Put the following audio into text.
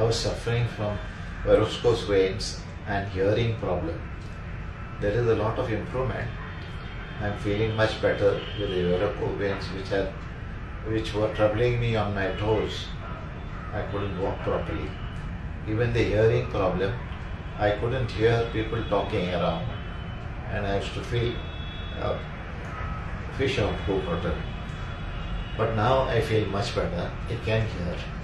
I was suffering from varicose veins and hearing problem. There is a lot of improvement. I am feeling much better with the varicose veins which were troubling me on my toes. I couldn't walk properly. Even the hearing problem, I couldn't hear people talking around, and I used to feel fish out of water. But now I feel much better. I can hear.